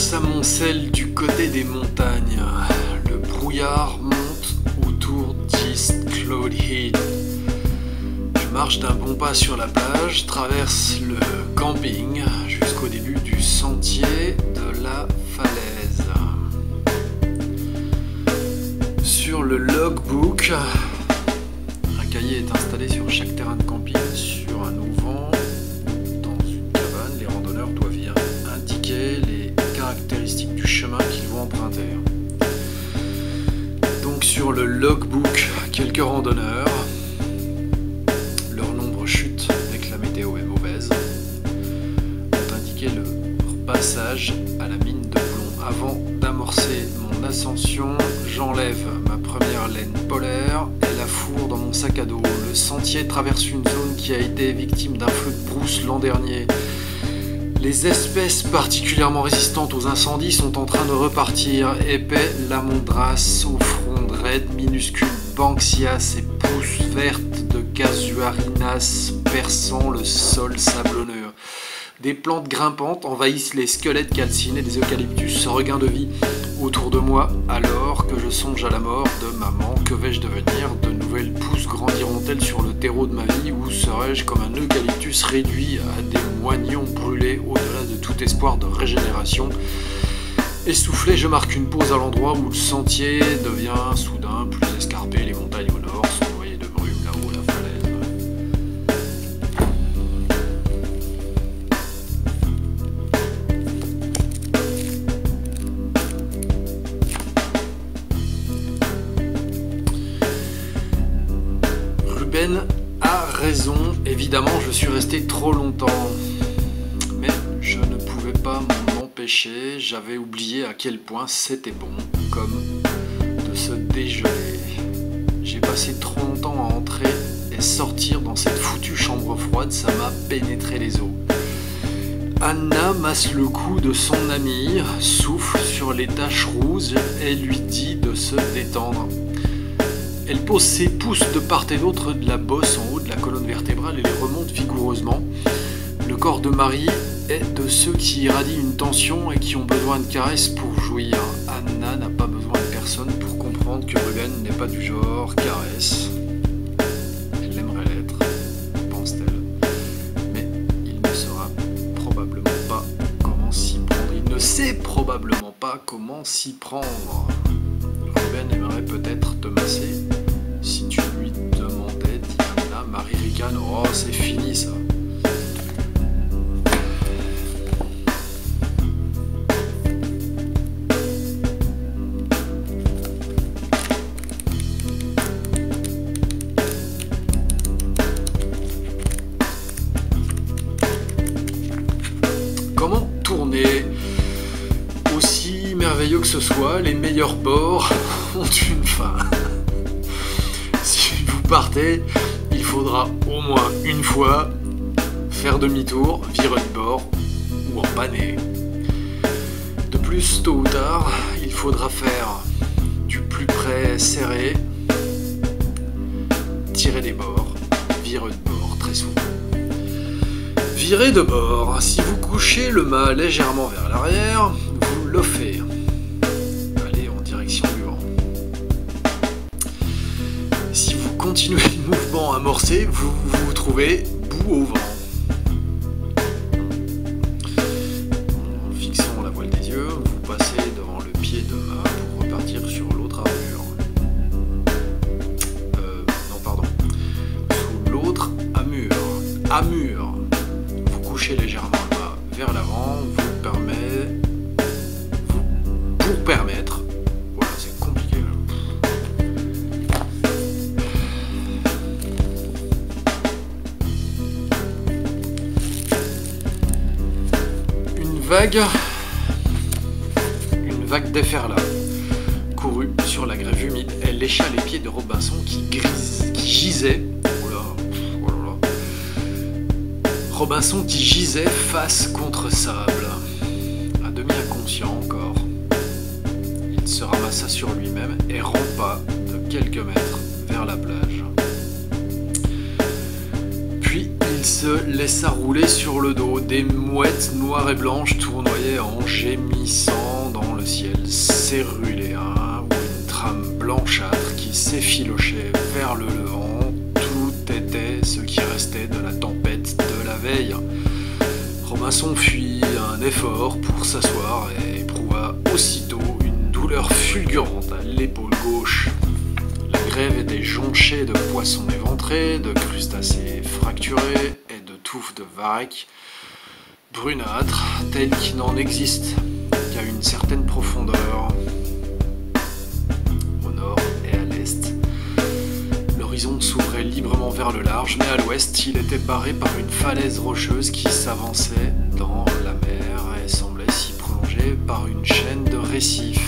s'amoncelle du côté des montagnes. Le brouillard monte autour d'East Cloud Hill. Je marche d'un bon pas sur la plage, traverse le camping jusqu'au début du sentier de la falaise. Sur le logbook, un cahier est installé sur chaque terrain de camping sur un auvent. Dans une cabane, les randonneurs doivent y indiquer les caractéristiques du chemin qu'ils vont emprunter. Donc sur le logbook, quelques randonneurs. Leur nombre chute dès que la météo est mauvaise. Ont indiqué leur passage à la mine de plomb. Avant d'amorcer mon ascension, j'enlève ma première laine polaire et la fourre dans mon sac à dos. Le sentier traverse une zone qui a été victime d'un feu de brousse l'an dernier. Les espèces particulièrement résistantes aux incendies sont en train de repartir. Épais, lamondras, sophronde, raide, minuscule, banksias et pousses vertes de casuarinas perçant le sol sablonneux. Des plantes grimpantes envahissent les squelettes calcinés des eucalyptus. Regain de vie autour de moi alors que je songe à la mort de maman. Que vais-je devenir? De nouvelles pousses grandiront-elles sur le terreau de ma vie ou serai-je comme un eucalyptus réduit à des moignons brûlés au-delà de tout espoir de régénération? Essoufflé, je marque une pause à l'endroit où le sentier devient soudain plus escarpé. Les montagnes au nord sont noyées de brume, là-haut la falaise. Ruben a raison, évidemment je suis resté trop longtemps, mais je ne pouvais pas m'en empêcher, j'avais oublié à quel point c'était bon, comme de se dégeler. J'ai passé trop longtemps à entrer et sortir dans cette foutue chambre froide, ça m'a pénétré les os. Anna masse le cou de son amie, souffle sur les taches rouges et lui dit de se détendre. Elle pose ses pouces de part et d'autre de la bosse en haut de la colonne vertébrale et les remonte vigoureusement. Le corps de Marie est de ceux qui irradient une tension et qui ont besoin de caresses pour jouir. Anna n'a pas besoin de personne pour comprendre que Ruben n'est pas du genre caresse. Elle aimerait l'être, pense-t-elle. Mais il ne saura probablement pas comment s'y prendre. Il ne sait probablement pas comment s'y prendre. Ruben aimerait peut-être te masser. Si tu lui demandais, dit Anna, Marie ricane, oh c'est fini ça. Comment tourner? Aussi merveilleux que ce soit, les meilleurs bords ont une fin. Si vous partez, il faudra au moins une fois faire demi-tour, virer de bord ou empanner. De plus, tôt ou tard, il faudra faire du plus près serré, tirer des bords, virer de bord très souvent. Virer de bord, si vous couchez le mât légèrement vers l'arrière, vous l'offrez. Allez en direction du vent. Si vous continuez le mouvement amorcé, vous vous trouvez bout au vent. En fixant la voile des yeux, vous passez devant le pied de mât pour repartir sur l'autre armure. Non, pardon. Sous l'autre amure. Amure. Vous couchez légèrement le mât vers l'avant, pour permettre. Voilà, c'est compliqué. Une vague déferla, courut sur la grève humide. Elle lécha les pieds de Robinson qui gisait. Robinson qui gisait face contre sable, à demi inconscient encore. Il se ramassa sur lui-même et rampa de quelques mètres vers la plage. Puis il se se laissa rouler sur le dos. Des mouettes noires et blanches tournoyaient en gémissant dans le ciel céruléen, ou une trame blanchâtre qui s'effilochait vers le levant. Tout était ce qui restait de la tempête de la veille. Robinson fit un effort pour s'asseoir et éprouva aussitôt une douleur fulgurante à l'épaule gauche. La grève était jonchée de poissons éventrés, de crustacés fracturés et de touffes de varech brunâtres, telles qu'il n'en existe qu'à une certaine profondeur, au nord et à l'est. L'horizon s'ouvrait librement vers le large, mais à l'ouest, il était barré par une falaise rocheuse qui s'avançait dans la mer et semblait s'y prolonger par une chaîne de récifs.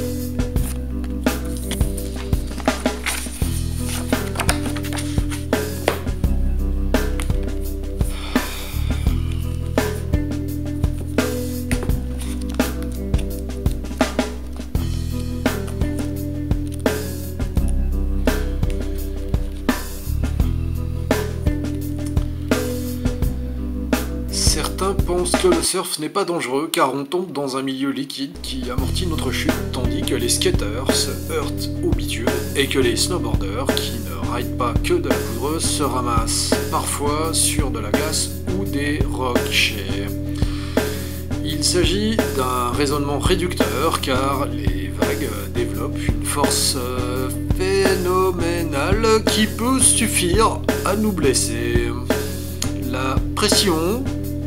Certains pensent que le surf n'est pas dangereux car on tombe dans un milieu liquide qui amortit notre chute, tandis que les skateurs se heurtent au bitume et que les snowboarders, qui ne rident pas que de la poudreuse, se ramassent parfois sur de la glace ou des rochers. Il s'agit d'un raisonnement réducteur car les vagues développent une force phénoménale qui peut suffire à nous blesser. La pression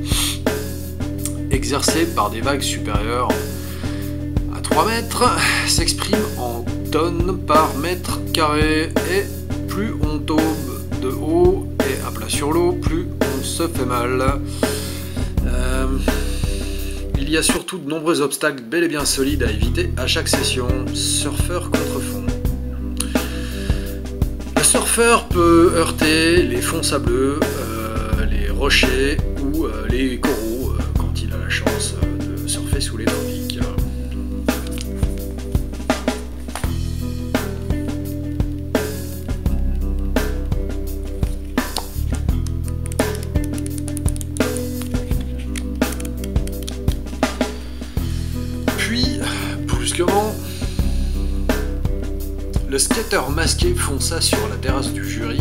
exercée par des vagues supérieures à 3 mètres s'exprime en tonnes par mètre carré, et plus on tombe de haut et à plat sur l'eau, plus on se fait mal. Il y a surtout de nombreux obstacles bel et bien solides à éviter à chaque session. Surfeur contre fond. Le surfeur peut heurter les fonds sableux, les rochers ou les coraux quand il a la chance de surfer sous les tropiques. Puis, brusquement, le skater masqué fonça sur la terrasse du jury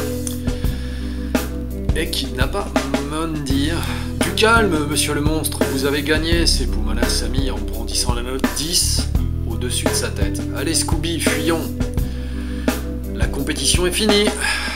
et kidnappa Mondir. Du calme, monsieur le monstre, vous avez gagné, s'époumonna Samy en brandissant la note 10 au-dessus de sa tête. Allez Scooby, fuyons. La compétition est finie.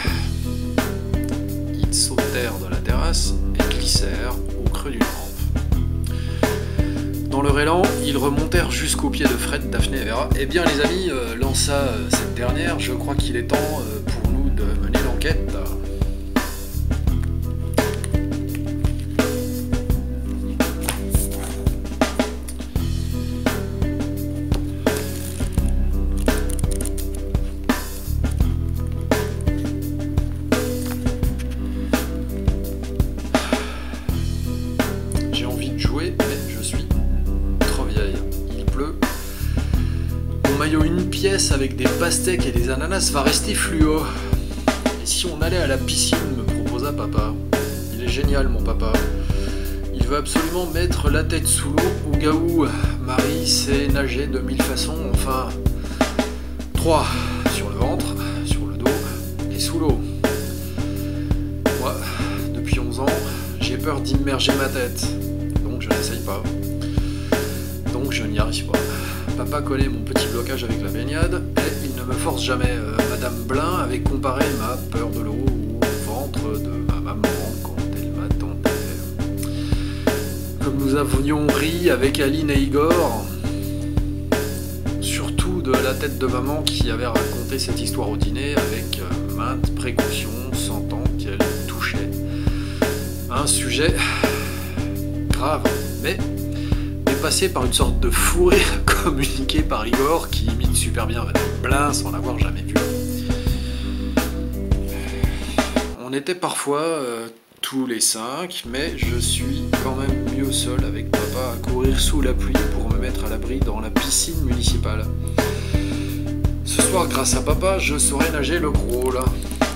Ils sautèrent de la terrasse et glissèrent au creux d'une rampe. Dans leur élan, ils remontèrent jusqu'au pied de Fred, Daphné et Vera. Eh bien les amis, lança cette dernière, je crois qu'il est temps pour nous de mener l'enquête. J'ai envie de jouer, mais je suis trop vieille. Il pleut. Mon maillot une pièce avec des pastèques et des ananas va rester fluo. Et si on allait à la piscine, me proposa papa. Il est génial mon papa. Il veut absolument mettre la tête sous l'eau au cas où Marie sait nager de 1000 façons, enfin 3 sur le ventre, sur le dos et sous l'eau. Moi, depuis 11 ans, j'ai peur d'immerger ma tête, donc je n'essaye pas. Donc je n'y arrive pas. Papa connaît mon petit blocage avec la baignade et il ne me force jamais. Madame Blin avait comparé ma peur de l'eau au ventre de ma maman quand elle m'attendait. Comme nous avions ri avec Aline et Igor, surtout de la tête de maman qui avait raconté cette histoire au dîner avec maintes précautions, sentant qu'elle touchait un sujet grave, mais dépassé par une sorte de fou rire communiqué par Igor qui imite super bien Madame Blin sans l'avoir jamais vue. On était parfois tous les 5, mais je suis quand même mieux seul avec papa à courir sous la pluie pour me mettre à l'abri dans la piscine municipale. Ce soir, grâce à papa, je saurai nager le crawl.